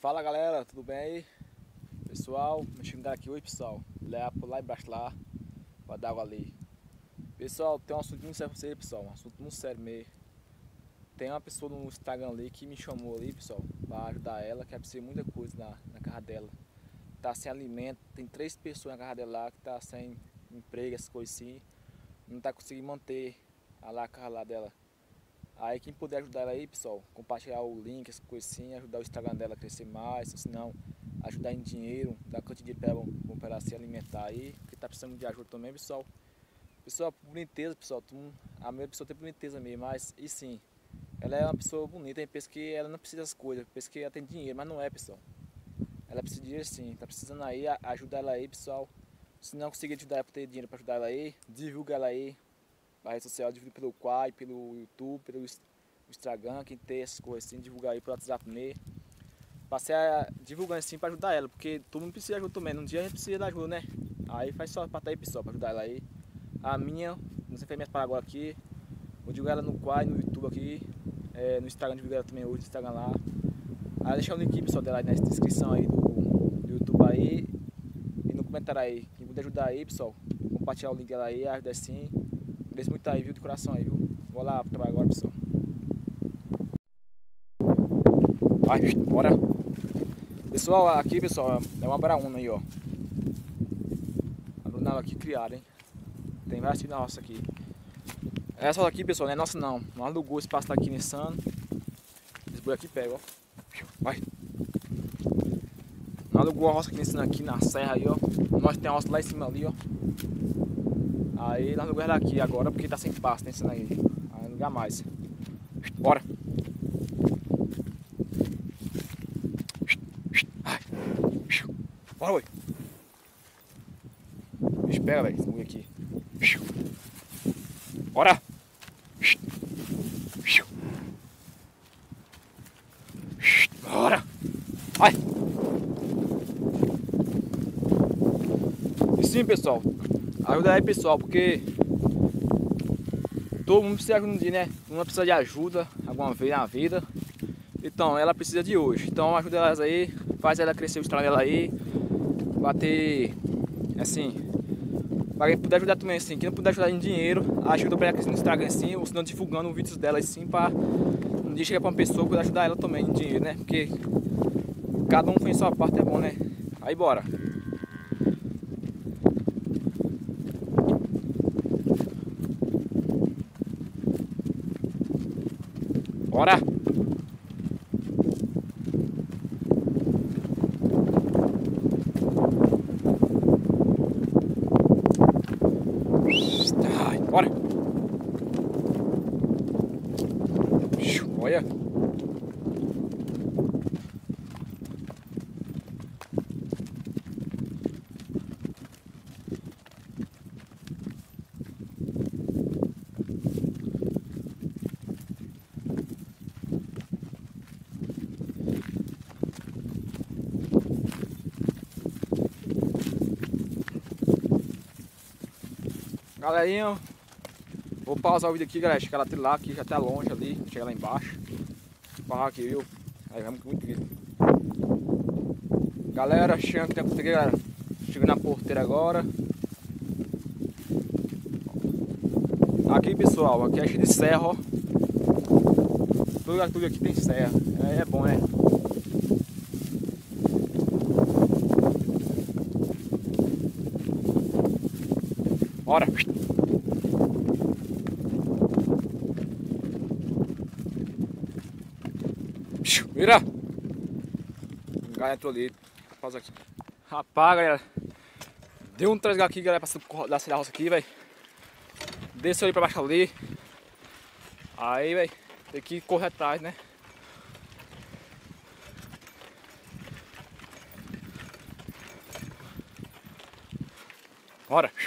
Fala galera, tudo bem aí? Pessoal, mexendo aqui hoje pessoal, levar lá embaixo lá, pra dar água ali. Pessoal, tem um assunto muito sério pra vocês, pessoal, um assunto muito sério mesmo. Tem uma pessoa no Instagram ali que me chamou ali, pessoal, pra ajudar ela, que precisa de muita coisa na casa dela. Tá sem alimento, tem 3 pessoas na casa dela lá que tá sem emprego, essas coisas assim. Não tá conseguindo manter a casa lá dela. Aí quem puder ajudar ela aí, pessoal, compartilhar o link, essas coisas assim, ajudar o Instagram dela a crescer mais, ou se não, ajudar em dinheiro, dar quanto de dinheiro pra ela se alimentar aí, porque tá precisando de ajuda também, pessoal. Pessoal, boniteza, pessoal, a minha pessoa tem boniteza mesmo, mas e sim, ela é uma pessoa bonita, a gente pensa que ela não precisa das coisas, pensa que ela tem dinheiro, mas não é, pessoal. Ela precisa de dinheiro sim, tá precisando aí, ajudar ela aí, pessoal. Se não conseguir ajudar ela pra ter dinheiro pra ajudar ela aí, divulga ela aí na rede social, divulga pelo Quai, pelo YouTube, pelo Instagram, quem tem essas coisas assim, divulgar aí pelo WhatsApp mesmo. Passei divulgando assim pra ajudar ela, porque todo mundo precisa de ajuda também, num dia a gente precisa de ajuda, né? Aí faz só pra tá aí, pessoal, pra ajudar ela aí. A minha, não sei se minhas para agora aqui, vou divulgar ela no Quai, no YouTube aqui, no Instagram, divulgar ela também hoje, no Instagram lá. Aí deixar o link, pessoal, dela aí na descrição aí do YouTube aí e no comentário aí. Quem puder ajudar aí, pessoal, compartilhar o link dela aí, ajuda assim. Agradeço muito aí, viu, de coração aí, viu? Vou lá pro trabalho agora, pessoal. Vai, bora. Pessoal, aqui, pessoal, é uma braúna aí, ó. A brunada aqui criada, hein? Tem várias filhas na roça aqui. Essa aqui, pessoal, não é nossa não. Não alugou esse pasto aqui nesse ano. Esse boi aqui pega, ó. Vai. Não alugou a roça aqui nesse ano aqui na serra aí, ó. Nós tem a roça lá em cima ali, ó. Aí nós alugamos ela aqui agora porque tá sem pasto nesse ano aí. Aí não alugar mais. Bora. Bora, boi. Espera, velho, esse boi aqui. Bora. Bora. Vai. E sim, pessoal. Ajuda aí, pessoal, porque todo mundo precisa de um dia, né? Uma precisa de ajuda alguma vez na vida. Então, ela precisa de hoje. Então, ajuda elas aí. Faz ela crescer o Instagram dela aí. Bater, assim, para quem puder ajudar também assim, quem não puder ajudar em dinheiro, ajuda para ela crescer no Instagram assim, ou se não divulgando vídeos dela assim, para um dia chegar para uma pessoa poder ajudar ela também em dinheiro, né? Porque cada um faz sua parte, é bom, né? Aí bora. Bora! Ai, bora! Olha! Galerinha, vou pausar o vídeo aqui, galera. Chegar lá que já tá longe ali. Chegar lá embaixo. Vou parar aqui, viu? Aí vamos com muito vídeo. Galera, chegando aqui, galera. Chegando na porteira agora. Aqui, pessoal, aqui é cheio de serra, ó. Tudo aqui tem serra. É bom, né? Bora! Vira! O galera entrou ali. Pausa aqui. Rapaz, galera. Deu um trasgar aqui, galera, passando da roça aqui, velho. Desceu ali pra baixo ali. Aí, velho, tem que correr atrás, né? Bora!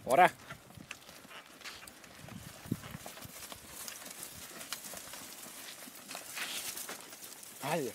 Bora! Olha!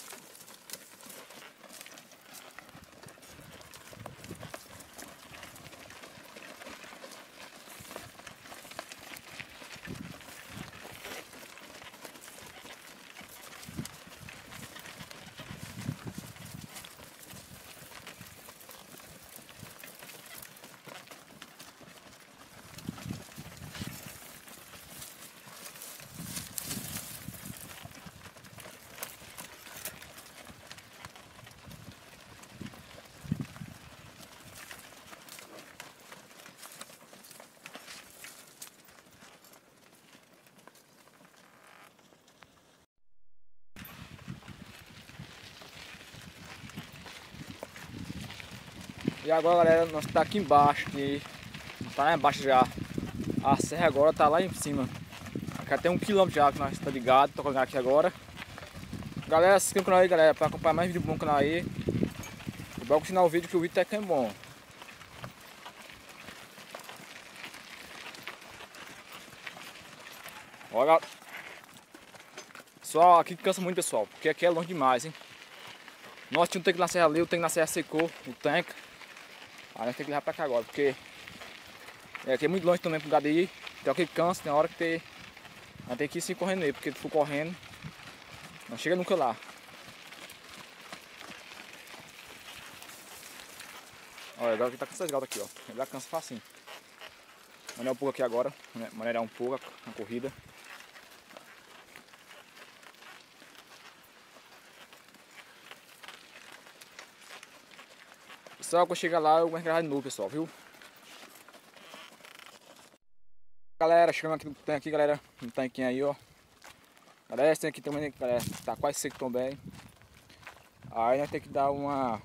E agora, galera, nós tá aqui embaixo, tá lá embaixo já. A serra agora tá lá em cima. Aqui até 1 km já que nós estamos ligados, tô colocando aqui agora. Galera, se inscreva no canal aí, galera, pra acompanhar mais vídeo bom no canal aí. E bora continuar o vídeo, que o vídeo é bom. Olha, pessoal, aqui cansa muito, pessoal, porque aqui é longe demais, hein. Nós tínhamos um tanque na serra ali, o tanque na serra secou, o tanque. Aí nós temos que levar pra cá agora, porque aqui é muito longe também pro lugar de ir. Então aqui cansa, tem hora que nós tem que ir sim correndo aí, porque se for correndo, não chega nunca lá. Olha, agora aqui tá com essas galtas aqui, ó. Ele já cansa facinho. Maneirar um pouco aqui agora, maneirar um pouco a corrida. Pessoal, quando chegar lá eu vou gravar de novo, pessoal, viu? Galera, chegando aqui no tanque aqui, galera, no tanquinho aí, ó. Galera, esse tanque aqui também, galera, tá quase seco também. Aí nós temos que dar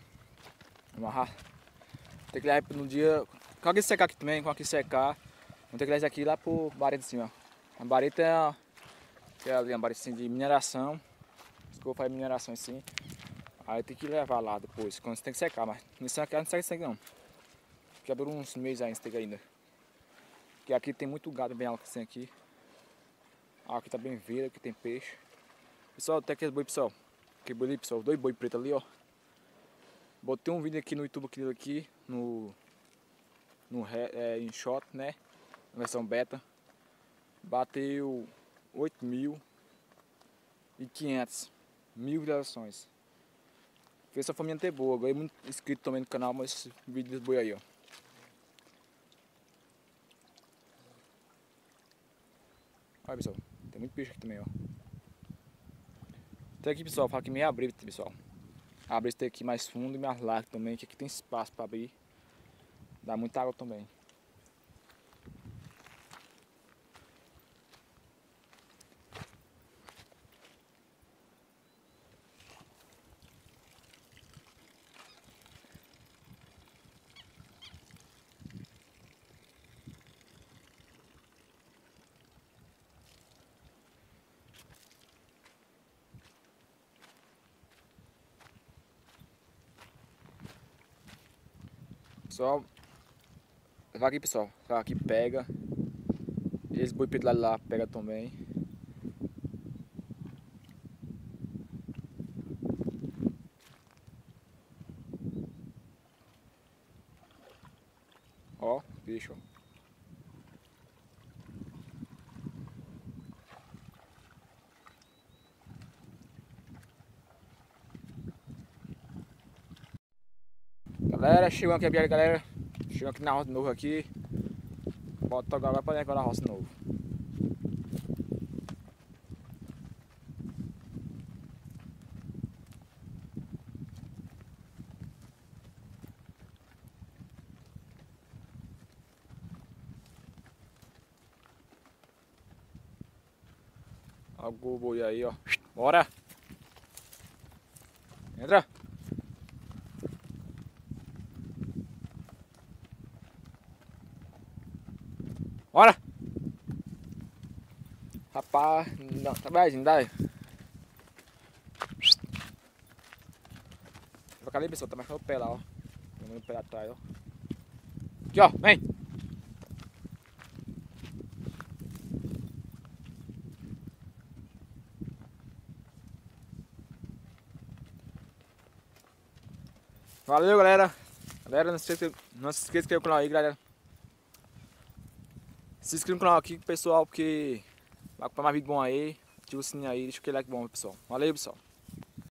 tem que levar no dia. Quando aqui secar aqui também, quando aqui secar, vamos ter que levar aqui lá pro barito de cima. A barita é ali, uma barita assim de mineração. Desculpa, faz mineração assim. Aí tem que levar lá depois, quando você tem que secar, mas nesse aqui não seca isso não. Já dura uns meses aí, tem ainda. Porque aqui tem muito gado bem alto assim aqui. Aqui tá bem verde, aqui tem peixe. Pessoal, tem aqueles boi, pessoal. Que boi ali, pessoal, 2 boi preto ali, ó. Botei um vídeo aqui no YouTube aqui em shot, né? Na versão beta. Bateu 8.500 visualizações. Fez essa família ter boa. Ganhei muito inscrito também no canal, mas esse vídeo desse boi aí, ó. Olha, pessoal, tem muito peixe aqui também, ó. Tem aqui, pessoal, fala que meio abrir, pessoal. Abre esse aqui mais fundo e mais largo também, que aqui tem espaço para abrir. Dá muita água também. Pessoal, vai aqui, pessoal. Vai aqui, pega. E esse boi preto lá pega também. Ó, bicho. Galera, chegou aqui, galera. Chegou aqui na roça de novo aqui. Bota agora pra dentro da roça de novo. Olha o boi aí, ó. Bora! Entra! Bora! Rapaz, não, tá bem, dá. Vai ali, pessoal, tá marcando o pé lá, ó. Tá marcando o pé atrás, ó. Aqui, ó, vem! Valeu, galera. Galera, não se esqueça de se inscrever no canal aí, galera. Se inscreva no canal aqui, pessoal, porque vai comprar mais vídeo bom aí. Ativa o sininho aí, deixa aquele like bom, pessoal. Valeu, pessoal.